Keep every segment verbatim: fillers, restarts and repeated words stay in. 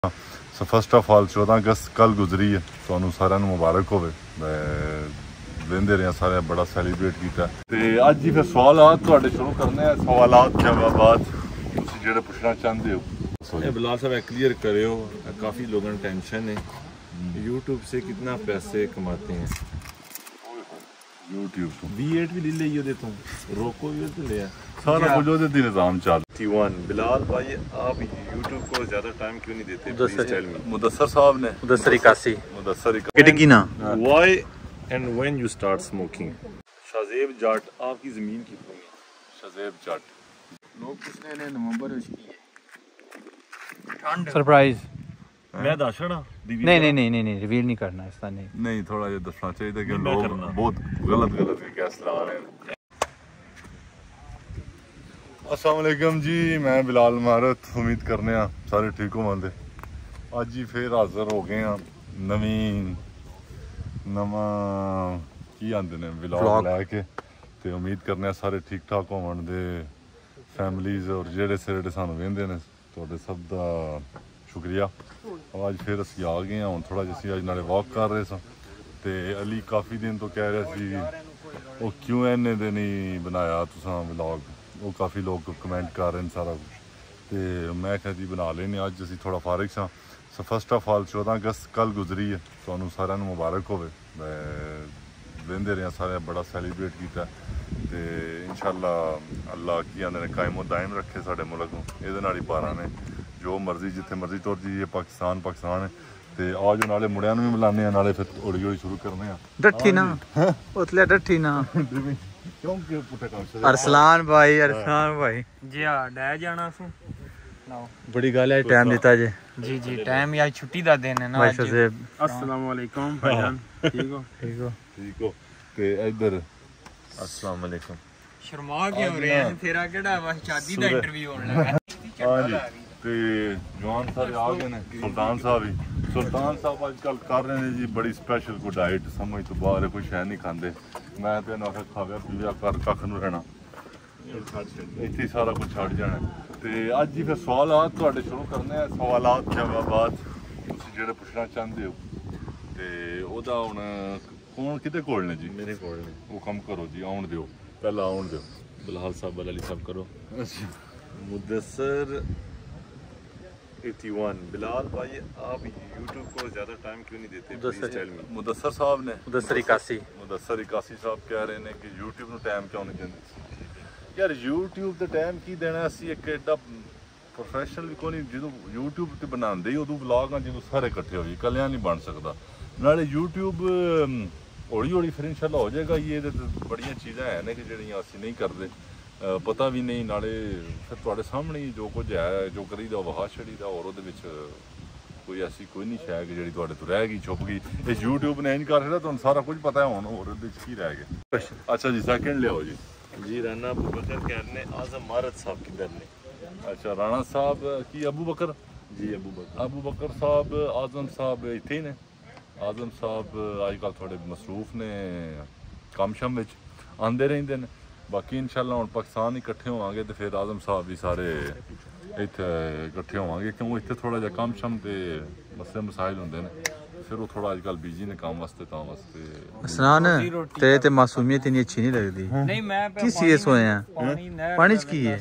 So first of all चौदह अगस्त कल गुजरी है, तो सारे मुबारक होवे। वेंदे रहे सारे बड़ा सैलीब्रेट किया। अज ही फिर सवालात तुहाडे शुरू करने हैं। सवालात जवाबात तुसीं जेहड़े पुछना चाहते हो बिलाल साहब क्लियर करे हो, काफ़ी लोगों को टेंशन है यूट्यूब से कितना पैसे कमाते हैं। यूट्यूब तो वी एट भी ले लियो देता हूँ, रोको भी तो ले सारा कुछ ਉਹਦੇ ਦੀ निज़ाम चल। बिलाल भाई आप यूट्यूब को ज़्यादा टाइम क्यों नहीं देते? मुदस्सर साहब ने मुदस्सर इक्यासी मुदस्सर किटकी ना why and when you start smoking. Shahzeb जाट आपकी ज़मीन की भूमि। शाज़ेब जाट लोग पूछने ने नवंबर में की है सरप्राइज। मैं दसना नहीं नहीं नहीं नहीं नहीं रिवील नहीं करना इसका। नहीं नहीं थोड़ा जिहा दसना चाहिए कि लोग बहुत गलत गलत भी गैस ला रहे हैं। अस्सलाम वालेकुम जी, मैं बिलाल महारत। उम्मीद करने आ सारे ठीक होवंदे। अज ही फिर हाज़र हो गए हैं नवीं नवा की आंदे ने व्लॉग लैके। ते उम्मीद करने आ सारे ठीक ठाक होवन दे फैमिलीज और जेहड़े सेड़े सानू वेंदे ने तुहाडे सब दा शुक्रिया। अज फिर असीं आ गए हैं। हुण थोड़ा जिहा असीं अज नाले वॉक कर रहे सां ते अली काफ़ी दिन तो कह रहा सी वो क्यों इन्ने दिन ही बनाया तुसां व्लॉग। वो काफ़ी लोग कमेंट कर रहे हैं सारा कुछ, तो मैं क्या जी बना लेने। अज असीं थोड़ा फारिग सां। सो फस्ट ऑफ ऑल चौदह अगस्त कल गुजरी है, तो सारे मुबारक होवे। वेंदे रहे सारे बड़ा सैलीब्रेट किया। तो इंशाअल्लाह अल्लाह की आंदे ने कायमो दायम रखे साडे मुल्क नूं। इहदे नाल ही पारा ने जो मर्जी जिथे मर्जी तुर जाइए पाकिस्तान पाकिस्तान है। तो आज नाले मुंडियां नूं भी मिलाने आ, नाले फिर हौली हौली शुरू करने आ। डट्ठी ना उतले डट्ठी ना क्यों क्यों पुट्ठे काम अरसलान भाई अरसलान भाई जी हां डै जाना सु बड़ी गल है टाइम दिता जे। जी जी टाइम या छुट्टी दा दिन है ना भाई साहब। अस्सलाम वालेकुम भाईजान। ठीक हो ठीक हो ठीक हो। ते इधर अस्सलाम वालेकुम। शर्मा के हो रहे हैं तेरा केड़ा बस शादी दा इंटरव्यू होने लगा। हां जी ते जवान सारे आ गए ने। सुल्तान साहब ही सुल्तान साहब आजकल कर रहे हैं जी बड़ी स्पेशल को डाइट, समझ तो बाहर कोई शै नहीं खाते। मैं तो इन्होंने आखिया खावे पीवे कर कख नहीं रहना, इत्थे सारा कुछ छड़ जाना। तो अज ही फिर सवालात तुहाडे शुरू करने हैं। सवालात जवाबात तुसीं जेहड़े पुछना चाहते हो। तो ओहदा हुण कौन किहदे कोल ने जी? मेरे कोल ने। वो कम करो जी, आउण दिओ पहला आउण दिओ। बिलाल साहब वाला सब करो। मुदस्सर इक्यासी बिलाल भाई आप यूट्यूब को ज़्यादा टाइम क्यों नहीं देते? मुदस्सर साहब ने मुदस्सर इक्यासी मुदस्सर इक्यासी साहब कह रहे हैं कि यूट्यूब ਨੂੰ टाइम क्यों नहीं देंगे। यार यूट्यूब ਤੇ टाइम की देना। ਅਸੀਂ ਇੱਕ ਐਡਾ ਪ੍ਰੋਫੈਸ਼ਨਲ ਵੀ ਕੋਈ ਨਹੀਂ ਜਦੋਂ यूट्यूब ਤੇ ਬਣਾਉਂਦੇ ਹੀ ਉਦੋਂ ਵਲੌਗ ਆ ਜਦੋਂ ਸਾਰੇ ਇਕੱਠੇ ਹੋਈ ਕੱਲਿਆਂ ਨਹੀਂ ਬਣ ਸਕਦਾ। ਨਾਲੇ यूट्यूब ਹੌਲੀ ਹੌਲੀ ਫਿਰ ਇਨਸ਼ਾਅੱਲਾ ਹੋ ਜਾਏਗਾ। ਇਹ ਬੜੀਆਂ ਚੀਜ਼ਾਂ ਹੈ ਨੇ ਕਿ ਜਿਹੜੀਆਂ ਅਸੀਂ ਨਹੀਂ ਕਰਦੇ, पता भी नहीं। नाले फिर तुहाडे सामने ही जो कुछ है जो करीदा वहा छड़ीदा और ਉਹਦੇ ਵਿੱਚ कोई ऐसी कोई नहीं शै कि ਜਿਹੜੀ ਤੁਹਾਡੇ ਤੋਂ ਰਹਿ ਗਈ छुप गई। इस यूट्यूब ने नहीं कर सकता, ਤੁਹਾਨੂੰ सारा कुछ पता है। ਹੁਣ और ਉਹਦੇ ਵਿੱਚ ਕੀ ਰਹਿ ਗਿਆ? अच्छा जी सेकंड लियाओ जी। जी राना अबू बकर कहने आज़म मारत साहब किधर ने? अच्छा राणा साहब की अबू बकर जी अबू बकर अबू बकर साहब आज़म साहब ਇੱਥੇ ਹੀ ਨੇ। आज़म साहब अजकल थोड़े मसरूफ ने ਕੰਮ ਸ਼ਮ ਵਿੱਚ ਆਉਂਦੇ ਰਹਿੰਦੇ ਨੇ। बाकी इंशाअल्लाह हम पाकिस्तान इकट्ठे होवांगे तो फिर आज़म साहब भी सारे इत्थे इकट्ठे होवांगे क्यों इत्थे थोड़ा जिहा कम शम ते मसले मसाइल होंदे ने। फिर वो थोड़ा आजकल बिजी ने काम वास्ते तां वास्ते। असनान तेरे ते मासूमियत इतनी अच्छी नहीं लगती। नहीं मैं किस सीरियस होए हैं पानी च की है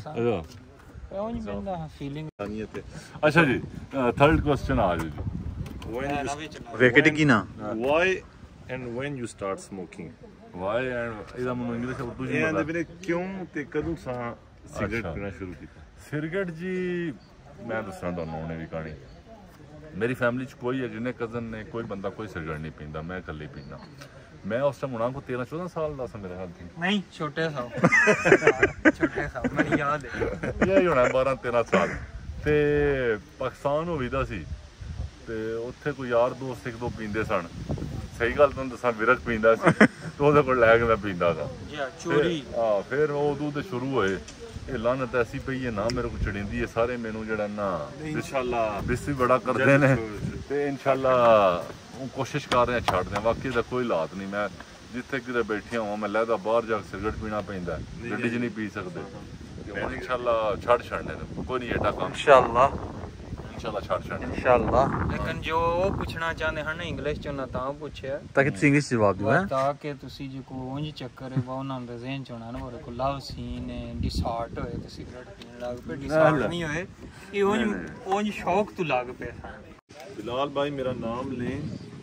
फीलिंग। अच्छा जी थर्ड क्वेश्चन आ जाओ जी। विकेट की ना why and when you start smoking. Why and ਇਹਦਾ ਮੈਨੂੰ ਇੰਗਲਿਸ਼ ਉਰਦੂ ਜੀ ਇਹ ਆਂਦੇ ਪਤਾ। ਵੀਰੇ ਕਿਉਂ ਤੇ ਕਦੋਂ ਸਾਂ ਸਿਗਰਟ ਪੀਣਾ ਸ਼ੁਰੂ ਕੀਤਾ? ਸਿਗਰਟ ਜੀ ਮੈਂ ਦੱਸਣਾ ਤੁਹਾਨੂੰ ਉਹਨੇ ਵੀ ਕਹਾਣੀ। ਮੇਰੀ ਫੈਮਿਲੀ 'ਚ ਕੋਈ ਹੈ ਜਿਹਨੇ ਕਜ਼ਨ ਨੇ ਕੋਈ ਬੰਦਾ ਕੋਈ ਸਿਗਰਟ ਨਹੀਂ ਪੀਂਦਾ, ਮੈਂ ਇਕੱਲੇ ਪੀਂਦਾ। ਮੈਂ ਉਸ ਟਾਈਮ ਹੋਣਾ ਕੋ तेरह चौदह ਸਾਲ ਦਾ ਸੀ ਮੇਰੇ ਖਿਆਲ ਸੀ। नहीं छोटे साहब छोटे साहब ਮੈਨੂੰ याद है ਇਹ ਹੋਣਾ बारह तेरह ਸਾਲ। ਤੇ ਪਾਕਿਸਤਾਨ ਹੋਈਦਾ ਸੀ ਤੇ ਉੱਥੇ ਕੋਈ ਯਾਰ ਦੋਸਤ ਇੱਕ ਦੋ ਪੀਂਦੇ ਸਨ। ਸਹੀ ਗੱਲ ਤੁਹਾਨੂੰ ਦੱਸਾਂ ਵਿਰਕ ਪੀਂਦਾ ਸੀ ਤੇ ਉਹਦੇ ਕੋਲ ਲੈ ਕੇ ਮੈਂ ਪੀਂਦਾ ਸੀ जी चोरी। ਹਾਂ ਫਿਰ ਉਦੋਂ ਤੇ ਸ਼ੁਰੂ ਹੋਏ ਇਹ ਲਾਨਤ ਐਸੀ ਪਈ ਹੈ ਨਾ ਮੇਰੇ ਕੋਲ ਚੜਿੰਦੀ ਹੈ। ਸਾਰੇ ਮੈਨੂੰ ਜਿਹੜਾ ਨਾ इंशाल्लाह ਬਿਸ ਵੀ ਬੜਾ ਕਰਦੇ ਨੇ ਤੇ ਇਨਸ਼ਾਅੱਲਾ ਉਹ ਕੋਸ਼ਿਸ਼ ਕਰ ਰਹੇ ਛੱਡ ਦਿਆਂ। ਬਾਕੀ ਦਾ ਕੋਈ ਹਾਲਾਤ ਨਹੀਂ। ਮੈਂ ਜਿੱਥੇ ਕਿਤੇ ਬੈਠਿਆ ਹਾਂ ਮੈਂ ਲੈਦਾ ਬਾਹਰ ਜਾ ਕੇ ਸਿਗਰਟ ਪੀਣਾ ਪੈਂਦਾ, ਗੱਡੀ 'ਚ ਨਹੀਂ ਪੀ ਸਕਦੇ। ਮੈਂ ਇਨਸ਼ਾਅੱਲਾ ਛੱਡ ਛੱਡਨੇ ਨੇ ਕੋਈ ਨਹੀਂ ਐਡਾ ਕੰਮ इंशाअल्लाह इंशाल्लाह छाड़ छाड़ इंशाल्लाह लेकिन जो पूछना चाहते हैं ना इंग्लिश चो ना ता पूछे ताकि तुम इंग्लिश जवाब दो हैं ताकि तुसी जो को उंज चक्कर है वो ना ज़हन च होना ना और को लव सीन है डिसॉर्ट होए तो सिगरेट पीने लग पे डिसॉर्ट नहीं होए ये उंज उंज शौक तो लग पे बिलाल भाई मेरा नाम लें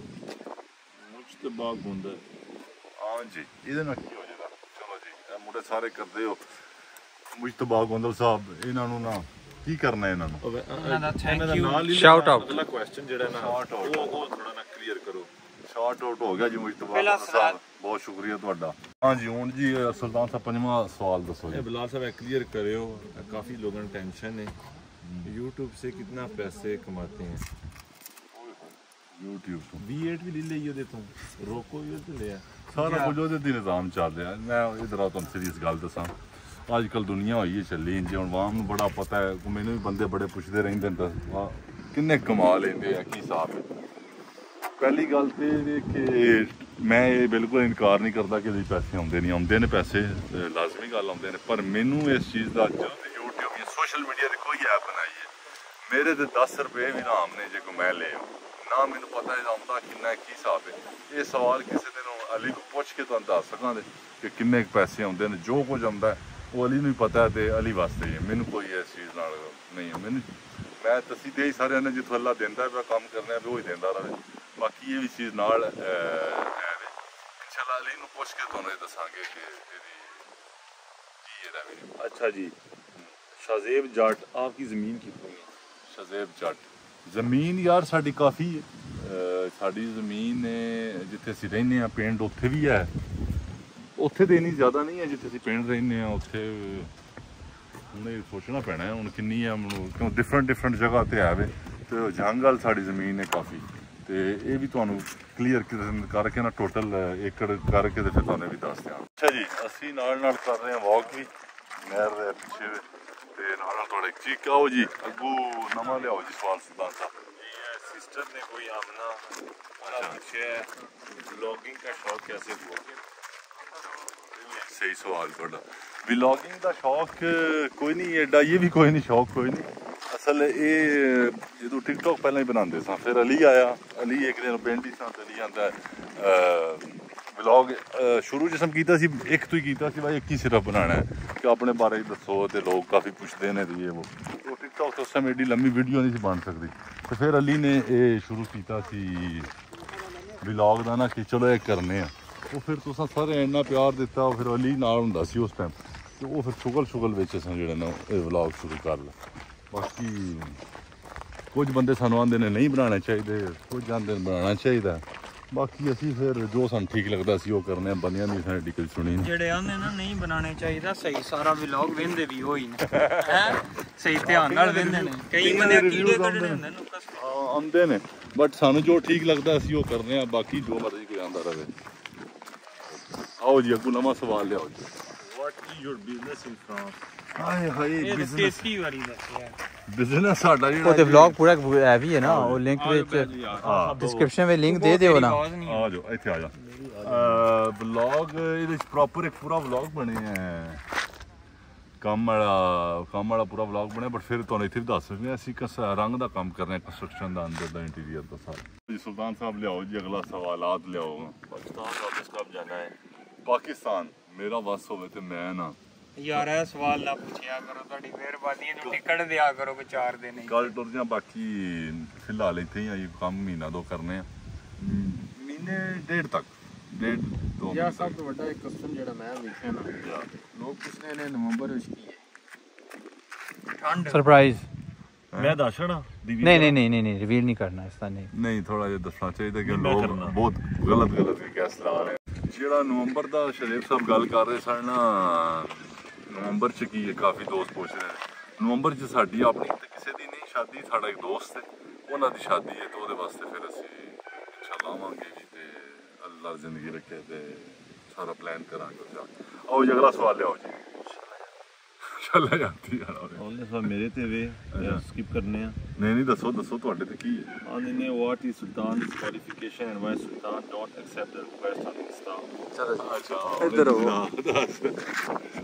मुश्तबा गुंदर हाँ जी ਇਹਦੇ ਨਾਲ ਕੀ ਹੋ ਜਾਏਗਾ ਚਲੋ ਜੀ ਇਹ ਮੁੰਡੇ ਸਾਰੇ ਕਰਦੇ ਹੋ ਮੁਸ਼ਤਬਾ ਗੋਂਦਲ ਸਾਹਿਬ ਇਹਨਾਂ ਨੂੰ ਨਾ ਕੀ ਕਰਨਾ ਇਹਨਾਂ ਨੂੰ ਉਹਨਾਂ ਦਾ ਥੈਂਕ ਯੂ Shout out. ਅਗਲਾ ਕੁਐਸਚਨ ਜਿਹੜਾ ਨਾ Shout out. ਉਹ ਉਹ ਥੋੜਾ ਨਾ ਕਲੀਅਰ ਕਰੋ ਸ਼ਾਰਟ ਆਊਟ ਹੋ ਗਿਆ ਜੀ ਮੁਸ਼ਤਬਾ ਪਹਿਲਾ ਗੋਂਦਲ ਸਵਾਲ। ਸਾਹਿਬ ਬਹੁਤ ਸ਼ੁਕਰੀਆ ਤੁਹਾਡਾ हाँ जी ਹੁਣ ਜੀ ਸੁਲਤਾਨ ਸਾਹਿਬ ਪੰਜਵਾਂ ਸਵਾਲ ਦੱਸੋ ये ਜੀ बिलाल साहब क्लियर करे हो काफ़ी लोगों ने टेंशन है यूट्यूब से कितना पैसे कमाते हैं YouTube ਤੋਂ बी एड भी ले लिया देता हूँ रोको भी तो लिया ਸਾਰਾ ਕੁਝ ਉਹਦੇ ਦੀ ਨਿਜ਼ਾਮ ਚੱਲ ਰਿਹਾ ਮੈਂ ਇਧਰ ਆ ਤੁਹਾਨੂੰ ਸੀਰੀਅਸ ਗੱਲ ਦੱਸਾਂ ਅੱਜ ਕੱਲ ਦੁਨੀਆ ਹੋਈ ਹੈ ਚੱਲੀ ਜੇ ਹੁਣ ਵਾਮ ਨੂੰ ਬੜਾ ਪਤਾ ਹੈ ਮੈਨੂੰ ਵੀ ਬੰਦੇ ਬੜੇ ਪੁੱਛਦੇ ਰਹਿੰਦੇ ਨੇ ਤਾਂ ਆਹ ਕਿੰਨੇ ਕਮਾ ਲੈਂਦੇ ਆ ਕੀ ਹਿਸਾਬ ਹੈ ਪਹਿਲੀ ਗੱਲ ਤੇ ਇਹ ਕਿ ਮੈਂ ਇਹ ਬਿਲਕੁਲ ਇਨਕਾਰ ਨਹੀਂ ਕਰਦਾ ਕਿ ਇਹਦੇ ਪੈਸੇ ਆਉਂਦੇ ਨਹੀਂ ਆਉਂਦੇ ਨੇ ਪੈਸੇ ਤੇ ਲਾਜ਼ਮੀ ਗੱਲ ਆਉਂਦੇ ਨੇ ਪਰ ਮੈਨੂੰ ਇਸ ਚੀਜ਼ ਦਾ ਜਦੋਂ YouTube ਜਾਂ ਸੋਸ਼ਲ ਮੀਡੀਆ ਦੀ ਕੋਈ ਐਪ ਬਣਾਈ ਹੈ ਮੇਰੇ ਤੇ ਦਸ ਰੁਪਏ ਵੀ ਨਾ ਆਮਨੇ ਜੇ ਕੋ ਮੈਂ ਲੈ ਨਾ ਮੈਨੂੰ ਪਤਾ ਹੈ ਆਉਂਦਾ ਕਿੰਨਾ ਕੀ ਹਿਸਾਬ ਹੈ ਇਹ ਸਵਾਲ ਕਿਸੇ ਦਿਨ ਅਲੀ ਨੂੰ ਪੁੱਛ ਕੇ ਤੁਹਾਨੂੰ ਦੱਸ ਸਕਾਂਗੇ ਕਿ ਕਿੰਨੇ ਪੈਸੇ ਆਉਂਦੇ ਨੇ ਜੋ ਕੁਝ ਆਉਂਦਾ ਉਹ ਅਲੀ ਨੂੰ ਹੀ ਪਤਾ ਹੈ ਤੇ ਅਲੀ ਵਾਸਤੇ ਹੀ ਹੈ ਮੈਨੂੰ ਕੋਈ ਇਸ ਚੀਜ਼ ਨਾਲ ਨਹੀਂ ਹੈ ਮੈਨੂੰ ਮੈਂ ਤਸੀਂ ਦੇ ਸਾਰਿਆਂ ਨੇ ਜਿੱਥੋਂ ਅੱਲਾ ਦਿੰਦਾ ਪਿਆ ਕੰਮ ਕਰਨਾ ਵੀ ਉਹ ਹੀ ਦਿੰਦਾ ਰਹੇ ਬਾਕੀ ਇਹ ਵੀ ਚੀਜ਼ ਨਾਲ ਹੈ ਇਨਸ਼ਾਅੱਲਾ ਅਲੀ ਨੂੰ ਪੁੱਛ ਕੇ ਤੁਹਾਨੂੰ ਇਹ ਦੱਸਾਂਗੇ ਕਿ ਇਹਦੀ ਕੀ ਇਹਦਾ ਵੀ अच्छा जी शाजेब जाट आपकी ज़मीन कितनी है ਸ਼ਜ਼ੇਬ ਜੱਟ ਜ਼ਮੀਨ ਯਾਰ ਸਾਡੀ ਕਾਫੀ ਹੈ ਸਾਡੀ ਜ਼ਮੀਨ ਜਿੱਥੇ ਅਸੀਂ ਰਹਿੰਦੇ ਆ ਪਿੰਡ ਉੱਥੇ ਵੀ ਹੈ ਉੱਥੇ ਤੇ ਇੰਨੀ ਜ਼ਿਆਦਾ ਨਹੀਂ ਹੈ ਜਿੱਥੇ ਅਸੀਂ ਪਿੰਡ ਰਹਿੰਦੇ ਆ ਉੱਥੇ ਹੁਣ ਇਹ ਸੋਚਣਾ ਪੈਣਾ ਹੈ ਹੁਣ ਕਿੰਨੀ ਹੈ ਮੈਨੂੰ ਕਿਉਂ ਡਿਫਰੈਂਟ ਡਿਫਰੈਂਟ ਜਗ੍ਹਾ ਤੇ ਹੈ ਵੇ ਤੇ ਜੰਗ ਵਾਲ ਸਾਡੀ ਜ਼ਮੀਨ ਹੈ ਕਾਫੀ ਤੇ ਇਹ ਵੀ ਤੁਹਾਨੂੰ ਕਲੀਅਰ ਕਰਕੇ ਨਾ ਟੋਟਲ ਏਕੜ ਕਰਕੇ ਤੇ ਫਿਰ ਤੁਹਾਨੂੰ ਵੀ ਦੱਸ ਦਿਆਂ ਅੱਛਾ ਜੀ ਅਸੀਂ ਨਾਲ ਨਾਲ ਕਰ ਰਹੇ ਹਾਂ ਵਾਕ ਵੀ ਨਹਿਰ ਦੇ ਪਿੱਛੇ ਤੇ ਨਾਲ ਨਾਲ ਤੁਹਾਡੇ ਚੀਕ ਆਓ ਜੀ ਅੱਗੂ ਨਵਾਂ ਲਿਆਓ ਜੀ ਸਵਾਲ ਸੁਲਤਾਨ ਸਾਹਿਬ सिस्टर ने कोई आमना पूछे ब्लॉगिंग का शौक कैसे हुआ सही सवाल ਤੁਹਾਡਾ ਵਲੌਗਿੰਗ ਦਾ ਸ਼ੌਕ ਕੋਈ ਨਹੀਂ ਐਡਾ ਇਹ ਵੀ ਕੋਈ ਨਹੀਂ ਸ਼ੌਕ ਕੋਈ ਨਹੀਂ ਅਸਲ ਇਹ ਜਦੋਂ ਟਿਕਟੌਕ ਪਹਿਲਾਂ ਹੀ ਬਣਾਉਂਦੇ ਸਾਂ ਫਿਰ ਅਲੀ ਆਇਆ ਅਲੀ ਇੱਕ ਦਿਨ ਪਿੰਡ ਹੀ ਸਾਂ ਤੇ ਅਲੀ ਆਂਦਾ ਵਲੌਗ ਸ਼ੁਰੂ ਜਿਸਮ ਕੀਤਾ ਸੀ ਇੱਕ ਤੋਂ ਹੀ ਕੀਤਾ ਸੀ ਭਾਈ ਇੱਕ ਹੀ ਸਿਰਫ ਬਣਾਉਣਾ ਹੈ ਕਿ ਆਪਣੇ ਬਾਰੇ ਦੱਸੋ ਤੇ ਲੋਕ ਕਾਫੀ ਪੁੱਛਦੇ ਨੇ ਤੇ ਇਹ ਉਹ ਟਿਕਟੌਕ ਤੋਂ ਉਸ ਸਮੇਂ ਏਡੀ ਲੰਮੀ ਵੀਡੀਓ ਨਹੀਂ ਸੀ ਬਣ ਸਕਦੀ ਤੇ ਫਿਰ ਅਲੀ ਨੇ ਇਹ ਸ਼ੁਰੂ ਕੀਤਾ ਸੀ ਵਲੌਗ ਦਾ ਨਾ ਕਿ ਚਲੋ ਇਹ ਕਰਨੇ ਆ ਉਹ ਫਿਰ ਤੁਸੀਂ ਸਾਰੇ ਇੰਨਾ ਪਿਆਰ ਦਿੱਤਾ ਉਹ ਫਿਰ ਅਲੀ ਨਾਲ ਹੁੰਦਾ ਸੀ ਉਸ ਟਾਈਮ ਤੇ ਉਹ ਫਿਰ ਸ਼ੁਗਲ ਸ਼ੁਗਲ ਵਿੱਚ ਅਸਾਂ ਜਿਹੜਾ ਨਾ ਇਹ ਵਲੌਗ ਸ਼ੁਰੂ ਕਰ ਲਿਆ ਬਾਕੀ ਕੁਝ ਬੰਦੇ ਸਾਨੂੰ ਆਂਦੇ ਨੇ ਨਹੀਂ ਬਣਾਉਣੇ ਚਾਹੀਦੇ ਕੁਝ ਆਂਦੇ ਨੇ ਬਣਾਉਣਾ ਚਾਹੀਦਾ ਬਾਕੀ ਅਸੀਂ ਫਿਰ ਜੋ ਸਾਨੂੰ ਠੀਕ ਲੱਗਦਾ ਸੀ ਉਹ ਕਰਨੇ ਆ ਬੰਦਿਆਂ ਦੀ ਸਾਡੀ ਕੋਈ ਸੁਣੀ ਨਹੀਂ ਜਿਹੜੇ ਆਂਦੇ ਨਾ ਨਹੀਂ ਬਣਾਉਣੇ ਚਾਹੀਦਾ ਸਹੀ ਸਾਰਾ ਵਲੌਗ ਵੇਂਦੇ ਵੀ ਹੋਈ ਨੇ ਹੈ ਸਹੀ ਧਿਆਨ ਨਾਲ ਵੇਂਦੇ ਨੇ ਕਈ ਬੰਦੇ ਕੀੜੇ ਕੱਢਣੇ ਹੁੰਦੇ ਨੇ ਹਾਂ ਆਉਂਦੇ ਨੇ ਬਟ ਸਾਨੂੰ ਜੋ ਠੀਕ ਲੱਗਦਾ ਅਸੀਂ ਉਹ ਕਰਨੇ ਆ ਬਾਕੀ ਜੋ ਮਰਜ਼ੀ ਕੋਈ ਆਂਦਾ ਰਹੇ ਆਓ ਜੀ ਅੱਗੂ ਨਵਾਂ ਸਵਾਲ ਲਿਆਓ ਜੀ What is your business in France? ਹਾਏ ਹਾਏ ਇਹ ਤੇਤੀ ਵਾਰੀ ਦੱਸਿਆ ਬਿਜ਼ਨਸ ਸਾਡਾ ਜਿਹੜਾ ਉਹ ਤੇ ਵਲੌਗ ਪੂਰਾ ਹੈ ਵੀ ਹੈ ਨਾ ਉਹ ਲਿੰਕ ਵਿੱਚ ਡਿਸਕ੍ਰਿਪਸ਼ਨ ਵਿੱਚ ਲਿੰਕ ਦੇ ਦਿਓ ਨਾ ਆ ਜਾਓ ਇੱਥੇ ਆ ਜਾ ਵਲੌਗ ਇਹਦੇ ਵਿੱਚ ਪ੍ਰੋਪਰ ਇੱਕ ਪੂਰਾ ਵਲੌਗ ਬਣਿਆ ਹੈ ਕੰਮ ਵਾਲਾ ਕੰਮ ਵਾਲਾ ਪੂਰਾ ਵਲੌਗ ਬਣਿਆ ਬਟ ਫਿਰ ਤੁਹਾਨੂੰ ਇੱਥੇ ਵੀ ਦੱਸ ਸਕਦੇ ਅਸੀਂ ਕਿਸ ਰੰਗ ਦਾ ਕੰਮ ਕਰਨਾ ਕੰਸਟਰਕਸ਼ਨ ਦਾ ਅੰਦਰ ਦਾ ਇੰਟੀਰੀਅਰ ਦਾ ਸਾਰਾ ਜੀ ਸੁਲਤਾਨ ਸਾਹਿਬ ਲਿਆਓ ਜੀ ਅਗਲਾ ਸਵਾਲਾਤ ਲਿਆਓ पाकिस्तान वापस कब जाना है ਪਾਕਿਸਤਾਨ ਮੇਰਾ ਵਸ ਹੋਵੇ ਤੇ ਮੈਂ ਨਾ ਯਾਰ ਇਹ ਸਵਾਲ ਨਾ ਪੁੱਛਿਆ ਕਰੋ ਤੁਹਾਡੀ ਮਿਹਰਬਾਨੀ ਇਹਨੂੰ ਟਿਕਟ ਦਿਆ ਕਰੋ ਕਿ ਚਾਰ ਦਿਨ ਹੀ ਕੱਲ ਟੁਰ ਜਾਂ ਬਾਕੀ ਫਿਲਹਾਲ ਇੱਥੇ ਹੀ ਆ ਜੀ ਕੰਮ ਮਹੀਨਾ ਦੋ ਕਰਨੇ ਆ ਮਹੀਨੇ ਡੇਢ ਤੱਕ ਡੇਢ ਦੋ ਯਾਰ ਸਭ ਤੋਂ ਵੱਡਾ ਇੱਕ ਕਸਟਮ ਜਿਹੜਾ ਮੈਂ ਵੇਖਿਆ ਨਾ ਲੋਕ ਪੁੱਛਦੇ ਨੇ ਨਵੰਬਰ ਵਿੱਚ ਕੀ ਹੈ ਠੰਡ ਸਰਪ੍ਰਾਈਜ਼ मैं दर्शना नहीं नहीं नहीं नहीं नहीं रिवील नहीं करना इसका नहीं ਨਹੀਂ ਥੋੜਾ ਜਿਹਾ ਦੱਸਣਾ ਚਾਹੀਦਾ ਕਿ ਮੈਂ ਲੋਕ ਕਰਨਾ। ਬਹੁਤ ਗਲਤ ਗਲਤ ਵੀ ਗੈਸ ਲਾ ਰਹੇ ਜਿਹੜਾ ਨਵੰਬਰ ਦਾ ਸ਼ਰੀਫ ਸਾਹਿਬ ਗੱਲ ਕਰ ਰਹੇ ਸਨ ਨਾ ਨਵੰਬਰ ਚ ਕੀ ਹੈ ਕਾਫੀ ਦੋਸਤ ਪੁੱਛ ਰਹੇ ਨੇ ਨਵੰਬਰ ਚ ਸਾਡੀ ਆਪਣੀ ਤੇ ਕਿਸੇ ਦੀ ਨਹੀਂ ਸ਼ਾਦੀ ਸਾਡਾ ਇੱਕ ਦੋਸਤ ਹੈ ਉਹਨਾਂ ਦੀ ਸ਼ਾਦੀ ਹੈ ਤੇ ਉਹਦੇ ਵਾਸਤੇ ਫਿਰ ਅਸੀਂ ਇੰਸ਼ਾਅੱਲਾ ਆਵਾਂਗੇ ਜੀ ਤੇ ਅੱਲਾ ਜ਼ਿੰਦਗੀ ਰੱਖੇ ਤੇ ਸਾਰਾ ਪਲਾਨ ਕਰਾਂਗੇ ਆਓ ਜੀ ਅਗਲਾ ਸਵਾਲ ਲਿਆਓ ਜੀ ਚੱਲ ਜਾਂਦੀ ਯਾਰ ਉਹਨੇ ਸਭ ਮੇਰੇ ਤੇ ਵੇ ਸਕਿਪ ਕਰਨੇ ਆ ਨਹੀਂ ਨਹੀਂ ਦੱਸੋ ਦੱਸੋ ਤੁਹਾਡੇ ਤੇ ਕੀ ਹੈ ਆਂਦੇ ਨੇ what is Sultan qualification and why Sultan don't accept the request on Insta ਅੱਛਾ ਇੱਧਰ ਆਓ।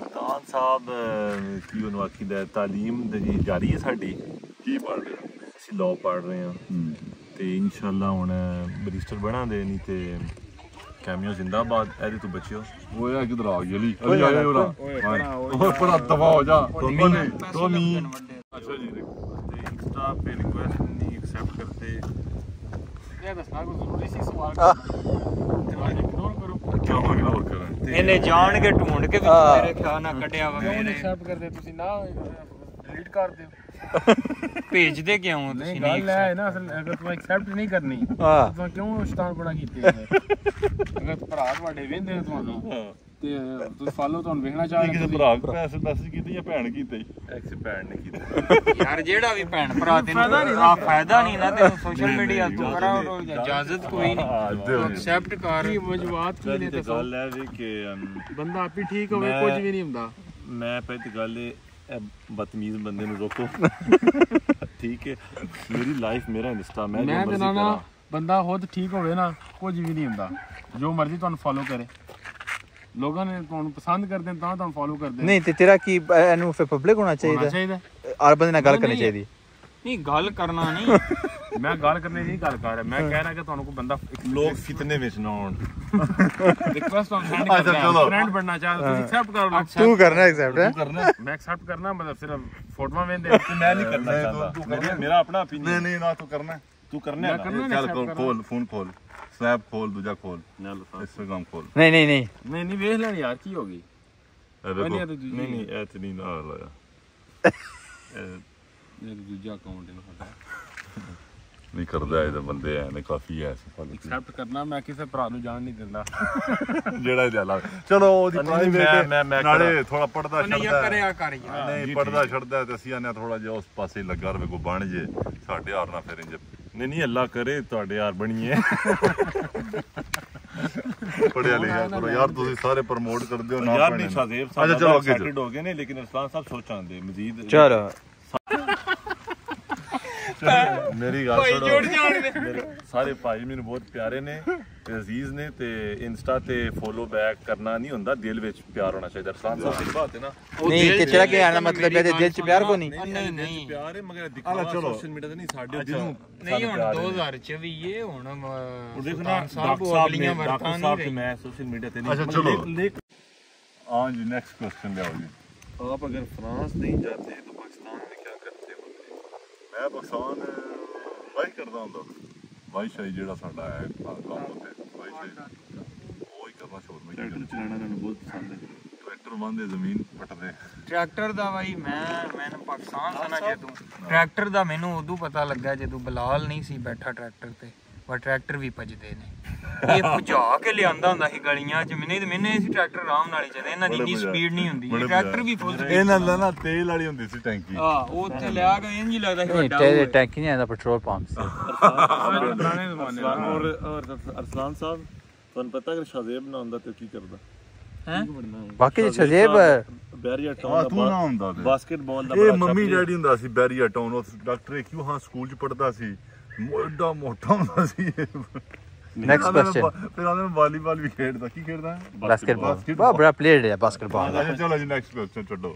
ਸੁਲਤਾਨ ਸਾਹਿਬ ਕੀ ਉਹਨੂੰ ਆਖੀਦਾ ਤਾਲੀਮ ਦੀ ਜਾਰੀ ਹੈ ਸਾਡੀ ਕੀ ਪੜ੍ਹ ਰਹੇ ਹੋ ਲਾਅ ਪੜ੍ਹ ਰਹੇ ਹਾਂ ਤੇ ਇਨਸ਼ਾਅੱਲਾ ਹੁਣ ਬੈਰਿਸਟਰ ਬਣਾਂਦੇ ਨਹੀਂ ਤੇ ਕੈਮੀਓ ਜ਼ਿੰਦਾਬਾਦ ਇਹਦੇ ਤੋਂ ਬਚਿਓ। ਉਹ ਆ ਕਿਧਰ ਆ ਗਈ ਅਲੀ ਅਲੀ ਆਇਆ ਹੋਣਾ ਉਹ ਪਰ ਦਫਾ ਹੋ ਜਾ ਟੋਮੀ ਟੋਮੀ। अच्छा जी देखो इंस्टा पे रिक्वेस्ट नहीं एक्सेप्ट करते ਇਹ ਦੱਸਣਾ ਕੋਈ ਜ਼ਰੂਰੀ ਸੀ ਸਵਾਲ ਕਰਨਾ ਇਗਨੋਰ ਕਰੋ ਕਿਉਂ ਇਗਨੋਰ ਕਰਾਂ ਇਹਨੇ ਜਾਣ ਕੇ ਢੂੰਡ ਕੇ ਵੀ ਮੇਰੇ ਖਿਆਲ ਨਾਲ ਕੱਢਿਆ ਕਿਉਂ ਵਗੈਰੇ ਐਕਸੈਪਟ ਕਰਦੇ ਤੁਸੀਂ ਨਾ ਡਿਲੀਟ ਕਰ ਦਿਓ ਭੇਜਦੇ ਕਿਉਂ ਤੁਸੀਂ ਨਹੀਂ ਨਹੀਂ ਗੱਲ ਹੈ ਨਾ ਅਸਲ ਅਗਰ ਤੂੰ ਐਕਸੈਪਟ ਨਹੀਂ ਕਰਨੀ ਹਾਂ ਤਾਂ ਕਿਉਂ ਸ਼ੈਤਾਨਪਣਾ ਕੀਤੇ ਅਗਰ ਭਰਾ ਤੁਹਾਡੇ ਵੇਂਦੇ ਤੁਹਾਨੂੰ ਤੇ ਤੁਸੀਂ ਫਾਲੋ ਤੁਹਾਨੂੰ ਵੇਖਣਾ ਚਾਹੁੰਦੇ ਕਿਸੇ ਭਰਾ ਨੂੰ ਪੈਸੇ ਮੈਸੇਜ ਕੀਤੇ ਜਾਂ ਭੈਣ ਕੀਤੇ ਐਕਸ ਭੈਣ ਨੇ ਕੀਤਾ ਯਾਰ ਜਿਹੜਾ ਵੀ ਭੈਣ ਭਰਾ ਤੈਨੂੰ ਆ ਫਾਇਦਾ ਨਹੀਂ ਨਾ ਤੈਨੂੰ ਸੋਸ਼ਲ ਮੀਡੀਆ ਤੋਂ ਕਰਾ ਇਜਾਜ਼ਤ ਕੋਈ ਨਹੀਂ ਐਕਸੈਪਟ ਕਰ ਮਜਵਾਤ ਕੀ ਨੇ ਤੇ ਦੱਸੋ ਗੱਲ ਹੈ ਵੀ ਕਿ ਬੰਦਾ ਆਪੀ ਠੀਕ ਹੋਵੇ ਕੁਝ ਵੀ ਨਹੀਂ ਹੁੰਦਾ ਮੈਂ ਪਹਿਲੀ ਗੱਲ ਇਹ ਬਦਤਮੀਜ਼ ਬੰਦੇ ਨੂੰ ਰੋਕੋ ਠੀਕ ਹੈ ਮੇਰੀ ਲਾਈਫ ਮੇਰਾ ਇੰਸਟਾ ਮੈਂ ਮੈਂ ਤੇ ਨਾ ਬੰਦਾ ਖੁਦ ਠੀਕ ਹੋਵੇ ਨਾ ਕੁਝ ਵੀ ਨਹੀਂ ਹੁੰਦਾ ਜੋ ਮਰਜ਼ੀ ਤੁਹਾਨੂੰ ਫਾਲੋ ਕਰੇ ਲੋਕਾਂ ਨੇ ਤੁਹਾਨੂੰ ਪਸੰਦ ਕਰਦੇ ਨੇ ਤਾਂ ਤੁਹਾਨੂੰ ਫਾਲੋ ਕਰਦੇ ਨਹੀਂ ਤੇ ਤੇਰਾ ਕੀ ਇਹਨੂੰ ਫਿਰ ਪਬਲਿਕ ਹੋਣਾ ਚਾਹੀਦਾ ਚਾਹੀਦਾ ਹਰ ਬੰਦੇ ਨਾਲ ਗੱਲ ਕਰਨੀ ਚਾਹੀਦੀ ਨਹੀਂ ਗੱਲ ਕਰਨਾ ਨਹੀਂ ਮੈਂ ਗੱਲ ਕਰਨੇ ਦੀ ਗੱਲ ਕਰ ਰਿਹਾ ਮੈਂ ਕਹਿ ਰਿਹਾ ਕਿ ਤੁਹਾਨੂੰ ਕੋਈ ਬੰਦਾ ਲੋਕ ਫਿਤਨੇ ਵਿੱਚ ਨਾ ਆਉਣ ਰਿਕੁਐਸਟ ਤੁਹਾਨੂੰ ਸੈਂਡ ਕਰਦਾ ਫਰੈਂਡ ਬਣਨਾ ਚਾਹਦਾ ਤੁਸੀਂ ਐਕਸੈਪਟ ਕਰ ਲਓ ਤੂੰ ਕਰਨਾ ਐਕਸੈਪਟ ਹੈ ਕਰਨਾ ਮੈਂ ਐਕਸੈਪਟ ਕਰਨਾ ਮਤਲਬ ਸਿਰਫ ਫੋਟੋਆਂ ਵੇਂਦੇ ਮੈਂ ਨਹੀਂ ਕਰਨਾ ਚਾਹਦਾ ਮੇਰਾ ਆਪਣਾ ਨਹੀਂ opinion ਨਹੀਂ ਨਾ ਤੂੰ ਕਰਨਾ ਤੂੰ ਕਰਨਾ ਹੈ ਨਾ ਚੱਲ ਖੋਲ ਫੋਨ ਖੋਲ ਸਨੈਪ ਖੋਲ ਦੂਜਾ ਖੋਲ ਇੰਸਟਾਗ੍ਰਾਮ ਖੋਲ ਨਹੀਂ ਨਹੀਂ ਨਹੀਂ ਨਹੀਂ ਨਹੀਂ ਵੇਖ ਲੈਣ ਯਾਰ ਕੀ ਹੋ ਗਈ ਇਹ ਦੇਖੋ ਨਹੀਂ ਨਹੀਂ ਇਹ ਤੇ ਨਹੀਂ ਨਾ ਲਾਇਆ ਇਹ ਦੂਜਾ ਅਕਾਊਂਟ ਹੈ ਸਾਡਾ ਨਹੀਂ ਕਰਦਾ ਇਹ ਤਾਂ ਬੰਦੇ ਐ ਨੇ ਕਾਫੀ ਐ ਐਕਸੈਪਟ ਕਰਨਾ ਮੈਂ ਕਿਸੇ ਭਰਾ ਨੂੰ ਜਾਣ ਨਹੀਂ ਦਿੰਦਾ ਜਿਹੜਾ ਇਹਦਾ ਲੱਗ ਚਲੋ ਉਹਦੀ ਨਹੀਂ, ਮੈਂ- ਮੈਂ- ਮੈਂ ਨਾਲੇ ਥੋੜਾ ਪੜਦਾ ਨਹੀਂ ਛੱਡਦਾ ਕਰਿਆ ਕਰ ਯਾਰ ਨਹੀਂ ਪੜਦਾ ਛੱਡਦਾ ਤੇ ਅਸੀਂ ਆਨੇ ਥੋੜਾ ਜਿਹਾ ਉਸ ਪਾਸੇ ਲੱਗਾ ਰਵੇ ਕੋ ਬਣ ਜੇ ਸਾਡੇ ਹਾਰ ਨਾ ਫਿਰ ਇੰਜ ਨਹੀਂ ਨਹੀਂ ਅੱਲਾ ਕਰੇ ਤੁਹਾਡੇ ਯਾਰ ਬਣੀਏ ਪੜਿਆ ਲਿਖਿਆ ਕਰੋ ਯਾਰ ਤੁਸੀਂ ਸਾਰੇ ਪ੍ਰਮੋਟ ਕਰਦੇ ਹੋ ਨਾ ਯਾਰ ਨਹੀਂ ਸ਼ਾਜ਼ੇਬ ਸਾਹਿਬ ਅੱਛਾ ਚਲੋ ਅੱਗੇ ਸੈਟਲਡ ਹੋ ਗਏ ਨੇ ਲੇਕਿਨ ਅਰਸਲਾਨ ਸਾਹਿਬ ਸੋਚਾਂਦੇ ਮਜ਼ੀਦ ਚਲੋ ਮੇਰੀ ਗੱਲ ਭਾਈ ਸੁਣੋ ਜੁੜ ਜਾਣਗੇ ਮੇਰੇ ਸਾਰੇ ਭਾਈ ਮੈਨੂੰ ਬਹੁਤ ਪਿਆਰੇ ਨੇ ਤੇ ਅਜ਼ੀਜ਼ ਨੇ ਤੇ ਇੰਸਟਾ ਤੇ ਫੋਲੋ ਬੈਕ ਕਰਨਾ ਨਹੀਂ ਹੁੰਦਾ ਦਿਲ ਵਿੱਚ ਪਿਆਰ ਹੋਣਾ ਚਾਹੀਦਾ ਅਰਸਲਾਨ ਸਾਹਿਬ ਦੀ ਬਾਤ ਹੈ ਨਾ ਨਹੀਂ ਤੇ ਤੇਰਾ ਕੀ ਆਣਾ ਮਤਲਬ ਹੈ ਦਿਲ ਚ ਪਿਆਰ ਕੋ ਨਹੀਂ ਨਹੀਂ ਨਹੀਂ ਪਿਆਰ ਹੈ ਮਗਰ ਦਿਖਾਵਾ ਸੋਸ਼ਲ ਮੀਡੀਆ ਤੇ ਨਹੀਂ ਸਾਡੇ ਦਿਲ ਨੂੰ ਨਹੀਂ ਹੁਣ ਦੋ ਹਜ਼ਾਰ ਚੌਵੀ ਇਹ ਹੁਣ ਉਹ ਦੇਖੋ ਨਾ ਸਾਹਿਬ ਡਾਕਟਰ ਉਹ ਸਾਹਿਬ ਅਗਲੀਆਂ ਨੇ ਵਰਤਾਂ ਡਾਕਟਰ ਨਹੀਂ ਸਾਹਿਬ ਤੇ ਰਹੀ ਮੈਂ ਸੋਸ਼ਲ ਮੀਡੀਆ ਤੇ अच्छा, नहीं चलो। लेकिन हाँ जी नेक्स्ट क्वेश्चन ले आओ जी आप अगर फ्रांस नहीं जाते तो पाकिस्तान में क्या करते होते मैं पाकिस्तान वाही करदा हुंदा वाही शाही जेड़ा साडा है काम होते वाही शाही वो ही करना छोड़ मैं ट्रैक्टर चलाना मैंने बहुत पसंद है ट्रैक्टर बांधे जमीन पटदे ਟਰੈਕਟਰ ਦਾ ਬਾਈ ਮੈਂ ਮੈਨੂੰ ਪਾਕਿਸਤਾਨ ਸਨਾ ਜਦੋਂ ਟਰੈਕਟਰ ਦਾ ਮੈਨੂੰ ਉਦੋਂ ਪਤਾ ਲੱਗਾ ਜਦੋਂ ਬਲਾਲ ਨਹੀਂ ਸੀ ਬੈਠਾ ਟਰੈਕਟਰ ਤੇ ਪਰ ਟਰੈਕਟਰ ਵੀ ਭਜਦੇ ਨੇ ਇਹ ਭਜਾ ਕੇ ਲਿਆਂਦਾ ਹੁੰਦਾ ਸੀ ਗਲੀਆਂ 'ਚ ਮੈਨੇ ਤੇ ਮੈਨੇ ਸੀ ਟਰੈਕਟਰ ਆਰਾਮ ਨਾਲ ਹੀ ਚੱਲਦੇ ਇਹਨਾਂ ਦੀ ਇੰਨੀ ਸਪੀਡ ਨਹੀਂ ਹੁੰਦੀ ਇਹ ਟਰੈਕਟਰ ਵੀ ਫੁੱਲ ਇਹਨਾਂ ਦਾ ਨਾ ਤੇਲ ਵਾਲੀ ਹੁੰਦੀ ਸੀ ਟੈਂਕੀ ਹਾਂ ਉਹ ਉੱਥੇ ਲਿਆ ਕੇ ਇੰਜ ਹੀ ਲੱਗਦਾ ਸੀ ਨਹੀਂ ਵੱਡਾ ਤੇ ਟੈਂਕੀ ਨਹੀਂ ਆਂਦਾ ਪੈਟਰੋਲ ਪੰਪ ਸੇ ਪੁਰਾਣੇ ਜ਼ਮਾਨੇ ਦਾ और और अरसलान साहब ਤੁਹਾਨੂੰ ਪਤਾ ਅਗਰ ਸ਼ਾਜ਼ੇਬ ਨਾ ਹੁੰਦਾ ਤੇ ਕੀ ਕਰਦਾ ਹੈ ਬਾਕੀ ਸ਼ਜੇਬ ਬੈਰੀਆ ਆ ਟਾਊਨ ਤੂੰ ਨਾ ਹੁੰਦਾ ਤੇ ਬਾਸਕਟਬਾਲ ਦਾ ਇਹ ਮੰਮੀ ਡੈਡੀ ਹੁੰਦਾ ਸੀ ਬੈਰੀਆ ਟਾਊਨ ਉਸ ਡਾਕਟਰ ਕਿਉਂ ਹਾਂ ਸਕੂਲ ਚ ਪੜਦਾ ਸੀ ਮੋਢਾ ਮੋਟਾ ਹੁੰਦਾ ਸੀ ਨੈਕਸਟ ਕੁਐਸਚਨ ਫਿਰ ਆਂਦੇ ਵਾਲੀਬਾਲ ਵੀ ਖੇਡਦਾ ਕੀ ਖੇਡਦਾ ਬਾਸਕਟਬਾਲ ਬਹੁਤ ਬੜਾ ਪਲੇਅਰ ਹੈ ਬਾਸਕਟਬਾਲ ਅੱਛਾ ਚਲੋ ਜੀ ਨੈਕਸਟ ਕੁਐਸਚਨ ਛੱਡੋ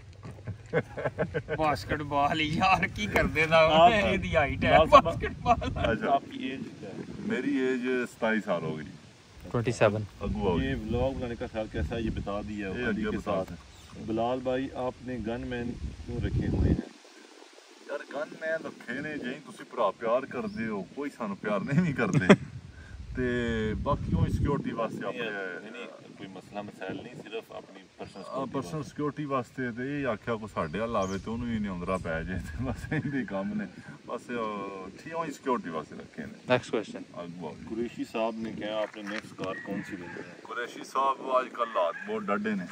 ਬਾਸਕਟਬਾਲ ਯਾਰ ਕੀ ਕਰਦੇ ਦਾ ਇਹਦੀ ਹਾਈਟ ਹੈ ਬਾਸਕਟਬਾਲ अच्छा आपकी एज क्या है मेरी एज सताईस साल हो गई सत्ताईस अगू आओ ये व्लॉग बनाने का ख्याल कैसा है ये बता दिया ये उन्हीं आगे के बता साथ बिलाल भाई आपने गन मैन क्यों रखे हुए हैं यार गन मैं रखे ने जे ਤੁਸੀਂ ਭਰਾ ਪਿਆਰ ਕਰਦੇ ਹੋ ਕੋਈ ਸਾਨੂੰ ਪਿਆਰ ਨਹੀਂ ਵੀ ਕਰਦੇ ਤੇ ਬਾਕੀ ਉਹ ਸਿਕਿਉਰਿਟੀ ਵਾਸਤੇ नहीं ਆਪਣੇ नहीं कोई मसला मसाइल नहीं सिर्फ अपनी ਆ पर्सनल ਪਰਸਨਲ ਸਿਕਿਉਰਿਟੀ ਵਾਸਤੇ ਤੇ ਇਹ ਆਖਿਆ ਕੋ ਸਾਡੇ ਹੱਲ ਆਵੇ ਤੇ ਉਹਨੂੰ ਹੀ ਨਹੀਂ ਆਉਂਦਰਾ ਪੈ ਜੇ ਤੇ ਬਸ ਇਹਦੇ ਕੰਮ ਨੇ ਬਸ ਠੀਕ ਹੈ ਸਿਕਿਉਰਿਟੀ ਵਾਸਤੇ ਰੱਖੇ ਨੇ नेक्स्ट क्वेश्चन ਅਗੂ कुरैशी साहब ने कहा आपने नेक्स्ट कार कौन सी लेनी है ਕੁਰੈਸ਼ੀ ਸਾਹਿਬ ਅੱਜ ਕੱਲ ਹਾਲਾਤ ਬਹੁਤ ਡਾਢੇ ਨੇ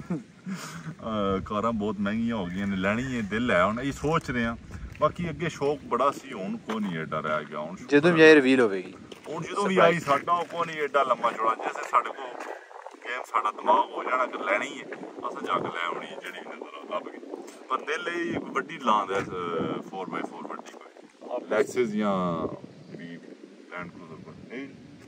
ਅਹ ਕਾਰਾਂ ਬਹੁਤ ਮਹਿੰਗੀਆਂ ਹੋ ਗਈਆਂ ਨੇ ਲੈਣੀ ਹੈ ਦਿਲ ਹੈ ਹੁਣ ਇਹ ਸੋਚ ਰਹੇ ਆ ਬਾਕੀ ਅੱਗੇ ਸ਼ੌਕ ਬੜਾ ਸੀ ਹੁਣ ਕੋ ਨਹੀਂ ਐਡਾ ਰਹਿ ਗਿਆ ਹੁਣ ਜਦੋਂ ਵੀ ਇਹ ਰਿਵੀਲ ਹੋਵੇਗੀ ਹੁਣ ਜਦੋਂ ਵੀ ਆਈ ਸਾਡਾ ਉਹ ਕੋ ਨਹੀਂ ਐਡਾ ਲੰਮਾ ਚੌੜਾ ਜਿਵੇਂ ਸਾਡੇ ਕੋਲ ਗੇਮ ਸਾਡਾ ਦਿਮਾਗ ਹੋ ਜਾਣਾ ਕਿ ਲੈਣੀ ਹੈ ਅਸਾਂ ਜਾ ਕੇ ਲੈ ਆਉਣੀ ਜਿਹੜੀ ਵੀ ਨਜ਼ਰ ਲੱਭ ਗਈ ਪਰ ਦਿਲ ਇਹ ਵੱਡੀ ਲਾਂਦਾ ਫੋਰ ਬਾਈ ਫੋਰ ਵੱਡੀ ਕੋਈ ਲੈਕਸਸ ਜਾਂ ਜਿਹੜੀ ਲੈਂਡ ਕਰੂਜ਼ਰ ਕੋਈ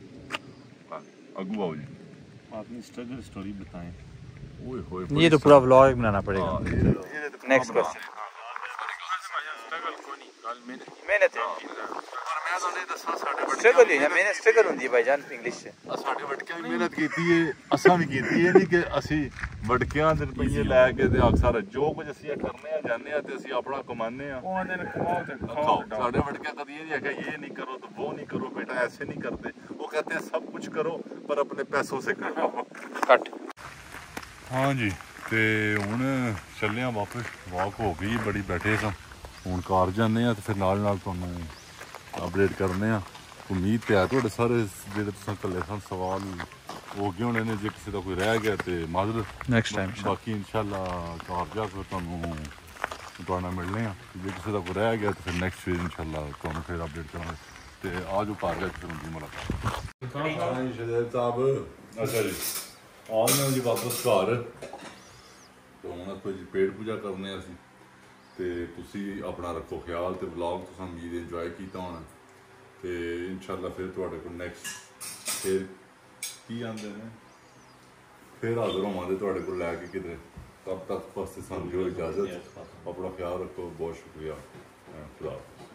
ਇਹ ਅਗੂ ਆਓ ਜੀ अपनी स्ट्रगल स्टोरी बताएं ओए होए ये तो पूरा व्लॉग बनाना पड़ेगा नेक्स्ट नेक्स्ट क्वेश्चन ਗੱਲ ਮਿਹਨਤ ਮਿਹਨਤ ਹੈ ਪਰ ਮੈਂ ਤੁਹਾਨੂੰ ਇਹ ਦੱਸਾਂ ਸਾਡੇ ਸਟਰਗਲ ਹੀ ਹੈ ਮਿਹਨਤ ਸਟਰਗਲ ਹੁੰਦੀ ਹੈ ਭਾਈਜਾਨ ਇੰਗਲਿਸ਼ ਚ ਸਾਡੇ ਵਟਕਿਆਂ ਵੀ ਮਿਹਨਤ ਕੀਤੀ ਏ ਅਸਾਂ ਵੀ ਕੀਤੀ ਏ ਨਹੀਂ ਕਿ ਅਸੀਂ ਵਟਕਿਆਂ ਦੇ ਰੁਪਈਏ ਲੈ ਕੇ ਤੇ ਅਕਸਰ ਜੋ ਕੁਝ ਅਸੀਂ ਕਰਨੇ ਆ ਜਾਂਦੇ ਆ ਤੇ ਅਸੀਂ ਆਪਣਾ ਕਮਾਉਂਦੇ ਆ ਉਹ ਆਂਦੇ ਨੇ ਕਮਾਓ ਤੇ ਖਾਓ ਸਾਡੇ ਵਟਕਿਆਂ ਕਦੀ ਇਹ ਨਹੀਂ ਆਖਿਆ ਇਹ ਨਹੀਂ ਕਰੋ तो वो नहीं करो बेटा ऐसे नहीं करते वो कहते हैं सब कुछ करो पर अपने पैसों से करो ਕੱਟ हाँ जी ਤੇ ਹੁਣ ਚੱਲੇ ਆ ਵਾਪਸ ਵਾਕ ਹੋ ਗਈ ਬੜੀ ਬੈਠੇ ਸਾਂ ਹੁਣ ਕਾਰ ਜਾਂਦੇ ਆ ਤੇ ਫਿਰ ਨਾਲ ਨਾਲ ਤੁਹਾਨੂੰ ਅਪਡੇਟ ਕਰਨੇ ਆ ਉਮੀਦ ਤੇ ਆ ਤੁਹਾਡੇ ਸਾਰੇ ਜਿਹੜੇ ਤੁਸੀਂ ਕੱਲੇ ਸਨ ਸਵਾਲ ਹੋ ਗਏ ਹੋਣੇ ਨੇ ਜੇ ਕਿਸੇ ਦਾ ਕੋਈ ਰਹਿ ਗਿਆ ਤੇ ਮਾਜ਼ਰਤ ਨੈਕਸਟ ਟਾਈਮ ਬਾਕੀ ਇਨਸ਼ਾਅੱਲਾ ਕਾਰ ਜਾ ਕੇ ਤੁਹਾਨੂੰ ਤੁਹਾਡਾ ਮਿਲਣੇ ਆ ਜੇ ਕਿਸੇ ਦਾ ਕੋਈ ਰਹਿ ਗਿਆ ਤੇ ਫਿਰ ਨੈਕਸਟ ਵੀਕ ਇਨਸ਼ਾਅੱਲਾ ਤੁਹਾਨੂੰ ਫਿਰ ਅਪਡੇਟ ਕਰਾਂਗੇ ਤੇ ਆ ਜੋ ਘਰ ਜਾ ਕੇ ਫਿਰ ਹੁੰਦੀ ਮੁਲਾਕਾਤ ਹਾਂ ਜੀ ਸ਼ਹਿਜ਼ਾਦ ਸਾਹਿਬ ਅੱਛਾ ਜੀ ਆਉਣ ਨਾਲ ਜੀ ਵਾਪਸ ਘਰ ਤੇ ਹੁਣ ਆਪਾਂ ਜੀ ਪੇਟ ਪੂਜਾ ਕਰਨੇ ਅਸੀਂ ਤੇ ਤੁਸੀਂ ਆਪਣਾ ਰੱਖੋ ਖਿਆਲ ਤੇ ਵਲੌਗ ਤੁਸੀਂ ਉਮੀਦ ਇੰਜੋਏ ਕੀਤਾ ਹੋਣਾ ਤੇ ਇਨਸ਼ਾਅੱਲਾ ਫਿਰ ਤੁਹਾਡੇ ਕੋਲ ਨੈਕਸਟ ਫਿਰ ਕੀ ਆਉਂਦੇ ਨੇ ਫਿਰ ਹਾਜ਼ਰ ਹੋਵਾਂਗੇ ਤੁਹਾਡੇ ਕੋਲ ਲੈ ਕੇ ਕਿਤੇ ਤਬ ਤੱਕ ਬਸ ਸਾਨੂੰ ਦਿਓ ਇਜਾਜ਼ਤ ਆਪਣਾ ਖਿਆਲ ਰੱਖੋ ਬਹੁਤ ਸ਼ੁਕਰੀਆ ਖੁਦਾ